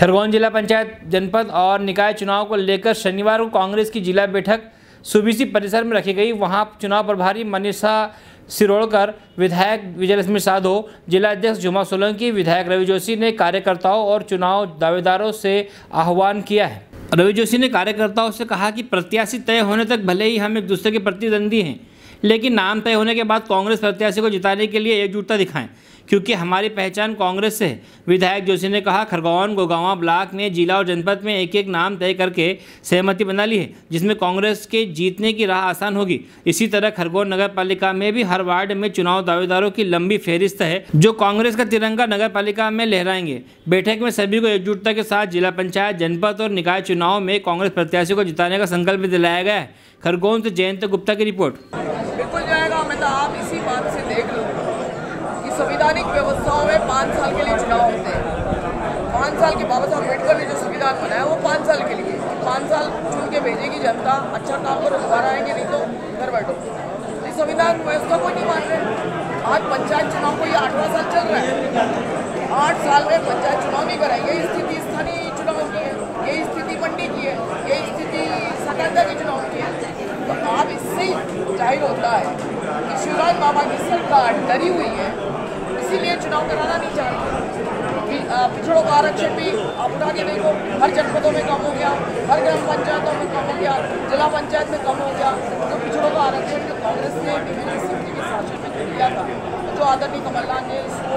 खरगोन जिला पंचायत जनपद और निकाय चुनाव को लेकर शनिवार को कांग्रेस की जिला बैठक सुबीसी परिसर में रखी गई। वहां चुनाव प्रभारी मनीषा सिरोड़कर, विधायक विजयलक्ष्मी साधो, जिला अध्यक्ष जुमा सोलंकी, विधायक रवि जोशी ने कार्यकर्ताओं और चुनाव दावेदारों से आह्वान किया है। रवि जोशी ने कार्यकर्ताओं से कहा कि प्रत्याशी तय होने तक भले ही हम एक दूसरे के प्रतिद्वंदी हैं, लेकिन नाम तय होने के बाद कांग्रेस प्रत्याशी को जिताने के लिए एकजुटता दिखाएं, क्योंकि हमारी पहचान कांग्रेस से है। विधायक जोशी ने कहा, खरगोन गोगांवा ब्लॉक ने जिला और जनपद में एक एक नाम तय करके सहमति बना ली है, जिसमें कांग्रेस के जीतने की राह आसान होगी। इसी तरह खरगोन नगर पालिका में भी हर वार्ड में चुनाव दावेदारों की लंबी फहरिस्त है, जो कांग्रेस का तिरंगा नगर पालिका में लहराएंगे। बैठक में सभी को एकजुटता के साथ जिला पंचायत, जनपद और निकाय चुनाव में कांग्रेस प्रत्याशी को जिताने का संकल्प दिलाया गया है। खरगोन से जयंत गुप्ता की रिपोर्ट। बिल्कुल जाएगा। मैं तो आप इसी बात से देख लो कि संवैधानिक व्यवस्थाओं में 5 साल के लिए चुनाव होते हैं। 5 साल के बाबा साहब अम्बेडकर ने जो संविधान बनाया वो 5 साल के लिए, 5 साल चुन के भेजेगी जनता। अच्छा काम करो, दोबारा आएंगे, नहीं तो घर बैठो। इस संविधान व्यवस्था को नहीं मान रहे। आज पंचायत चुनाव को ये 8वां साल चल रहा है। 8 साल में पंचायत चुनाव नहीं कराएंगे। यही स्थिति स्थानीय चुनाव की है, यही स्थिति मंडी की है, यही स्थिति सकांदा के चुनाव की है। तो आप इससे जाहिर होता है कि शिवराज बाबा की सरकार डरी हुई है, इसीलिए चुनाव कराना नहीं चाहती। पिछड़ों का आरक्षण भी आप उठा के देखो, हर जनपदों में कम हो गया, हर ग्राम पंचायतों में कम हो गया, जिला पंचायत में कम हो गया। तो पिछड़ों का आरक्षण जो कांग्रेस ने विभिन्न स्थिति के शासन में दिया था, जो आदरणीय कमलनाथ ने इसको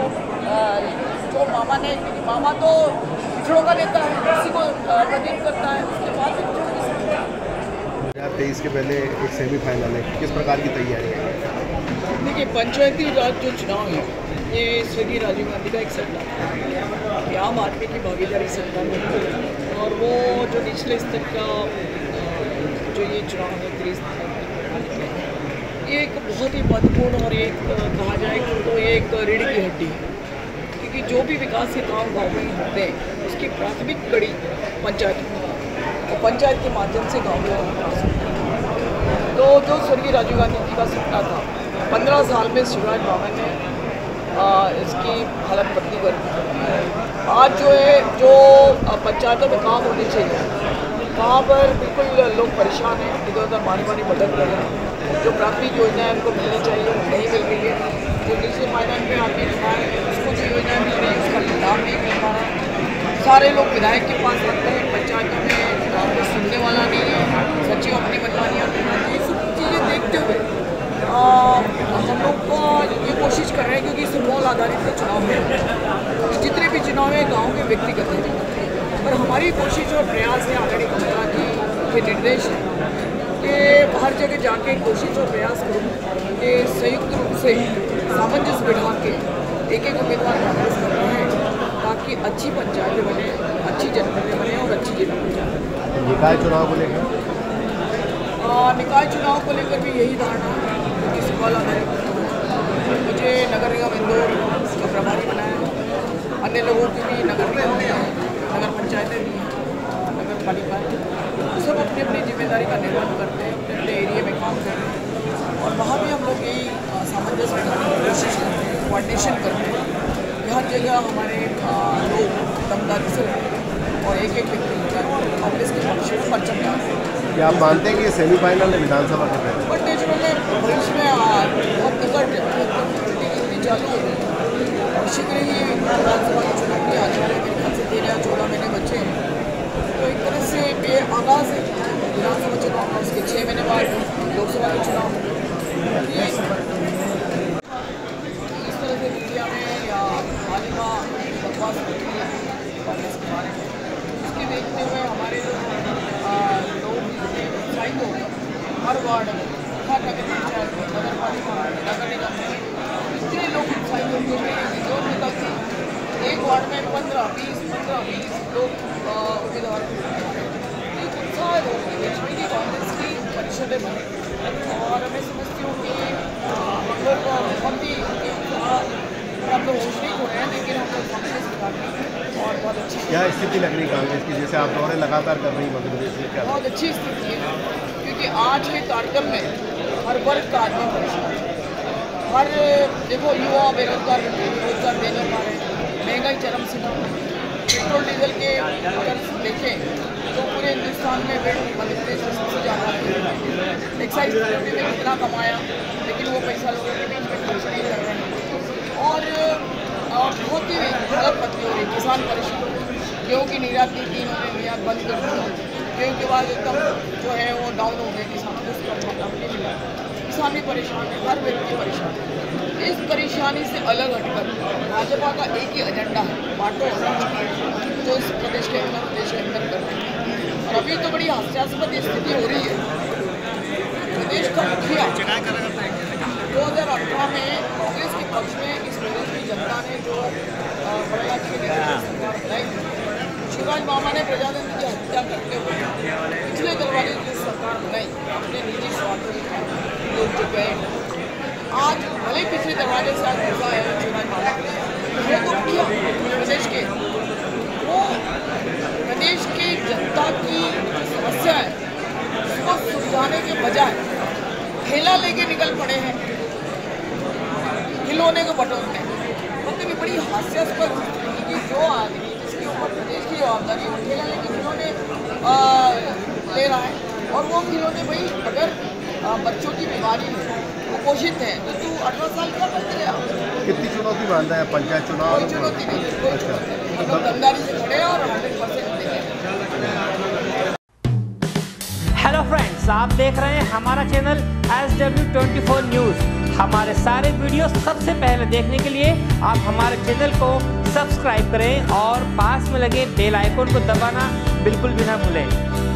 जो मामा ने, मामा तो पिछड़ों का नेता है, उसी को प्रतिनिधित्व करता है। उसके बाद भी 2023 के पहले एक सेमीफाइनल है, किस प्रकार की तैयारी है? देखिए, पंचायती राज जो चुनाव है ये स्वर्गीय राजीव गांधी का एक सपना था कि आम आदमी की भागीदारी सरकार में हो, और वो जो निचले स्तर का जो ये चुनाव है 30 ये एक बहुत ही महत्वपूर्ण और एक कहा जाए तो ये एक रीढ़ की हड्डी है, क्योंकि जो भी विकास के काम गाँव में होते हैं उसकी प्राथमिक कड़ी पंचायत में, तो पंचायत के माध्यम से गाँव में विकास होता है। तो जो स्वर्गीय राजीव गांधी जी का सपना था, 15 साल में शिवराज बाबा ने इसकी हालत बदली कर दी। आज जो है जो पंचायतों में काम होने चाहिए वहाँ पर बिल्कुल लोग परेशान हैं, इधर उधर मारी भटक रहे हैं। जो प्राथमिक योजनाएं उनको मिलनी चाहिए वो नहीं मिल रही है। जो निचले मैदान में आदमी खड़ा है उसको जो योजनाएं मिल रही है उसका लाभ नहीं मिल पा रहा। सारे लोग विधायक के पास रहते हैं, पंचायतों में कोई सुनने वाला नहीं है, सचिव अपनी मनमानियाँ करना। ये सब चीज़ें देखते हुए हम लोग को ये कोशिश कर रहे हैं, क्योंकि सिंबल आधारित चुनाव है, जितने भी चुनाव है गाँव के व्यक्तिगत हैं, पर हमारी कोशिश और प्रयास है, आदरणीय कमलनाथ जी के निर्देश है कि हर जगह जाके कोशिश और प्रयास करूँ कि संयुक्त रूप से सामंजस्य बिठा के एक एक उम्मीदवार कांग्रेस कर रहे हैं, ताकि अच्छी पंचायतें बने, अच्छी जनपदें बने और अच्छी जिला पंचायत। निकाय चुनाव को लेकर निकाय चुनाव को लेकर भी यही धारणा है कि सवाल आधारित मुझे नगर निगम इंदौर का प्रभारी बनाया, अन्य लोगों की भी नगर निगम हैं, नगर पंचायतें भी हैं, नगर पालिका सब अपनी अपनी जिम्मेदारी का निर्वहन करते हैं, अपने अपने एरिया में काम कर रहे हैं, और वहाँ भी हम लोग यही सामंजस्य बैठाने की कोशिश करते हैं, कोऑर्डिनेशन करते हैं। हर जगह हमारे लोग दमदारी से और एक एक व्यक्ति होता है और कांग्रेस के पक्ष में परचम डालते हैं। क्या आप मानते हैं कि सेमीफाइनल है विधानसभा के पहले? बट नेचुरली भविष्य में बहुत निकट चालू हो गई और शीघ्र ही विधानसभा के चुनाव के आने वाले मेरे ख्याल से 13 या 14 महीने बचे हैं। तो एक तरह से बेआगाज है विधानसभा चुनाव, उसके 6 महीने बाद लोकसभा के चुनाव। इस तरह से मीडिया में या हालिमा बकवास होती है कांग्रेस के बारे में, उसके देखते हुए हमारे लोग उत्साहित हो हर वार्ड में, हर नगर पंचायत में, नगर पालिका में, नगर निगम में इतने लोग उत्साहित होते हैं जोर निकलते हैं। एक वार्ड में 15-20 लोग उम्मीदवार एक उत्साह होती है कि कांग्रेस की परिषदें बने, और मैं समझती हूँ कि हम लोग बहुत ही हम लोग होश नहीं हो रहे हैं, लेकिन हम लोग कांग्रेस दिखाते और बहुत अच्छी। क्या स्थिति लग रही कांग्रेस की, जैसे आप दौरे लगातार कर रही हैं मध्य प्रदेश में? क्या बहुत अच्छी स्थिति है, क्योंकि आज के कार्यक्रम में हर वर्ग का आदमी परेशान है। हर देखो युवा बेरोजगार देने पा रहे हैं, महंगाई चरम सीमा, पेट्रोल डीजल के अगर देखें तो पूरे हिंदुस्तान में मध्य प्रदेश में सबसे ज़्यादा एक्साइज ड्यूटी ने कितना कमाया, लेकिन वो पैसा लोगों के बीच में खर्च नहीं कर रहे हैं। और बहुत ही गलत बात हो रही, किसान परेशान, गेहूँ की निर्यात की थी, इन्होंने निर्यात बंद कर दी, गेहूँ के बाद एकदम जो है वो डाउन हो गए किसान भी परेशान है, हर व्यक्ति परेशान है। इस परेशानी से अलग हटकर भाजपा का एक ही एजेंडा है, बांटो जो इस प्रदेश के अंदर देश के अंदर कर रहे हैं। और अभी तो बड़ी हास्यास्पद स्थिति हो रही है। प्रदेश का मुखिया 2018 में कांग्रेस के पक्ष में इस प्रदेश की जनता ने जो बड़ा शिवराज मामा ने प्रजातंत्र की हत्या करते हुए पिछले दरबार की सरकार बनाई, अपने निजी स्वार्थ लोग जो गए, आज भले पिछले दरवाजे से आज गुस्सा है शिवराज मामा वो तो किया प्रदेश के, वो प्रदेश की जनता की समस्या है उसको सुलझाने के बजाय ठेला लेके निकल पड़े हैं खिलौने को बटोरने। मतलब ये बड़ी हास्यास्पद कि जो आदमी जिसके ऊपर प्रदेश की जवाबदारी वो ठेला लेके खिलौने ले रहा है, और वो खिलौने भाई अगर बच्चों की बीमारी है, कुपोषित है, तो तू 18 साल का बच गया। कितनी चुनौती मानता है पंचायत चुनाव? कोई चुनौती नहीं, कोई चुनौती नहीं, हम लोग दमदारी से खड़े हैं और 100% देंगे। हेलो फ्रेंड्स, आप देख रहे हैं हमारा चैनल SW24 न्यूज़। हमारे सारे वीडियो सबसे पहले देखने के लिए आप हमारे चैनल को सब्सक्राइब करें और पास में लगे बेल आइकन को दबाना बिल्कुल भी ना भूलें।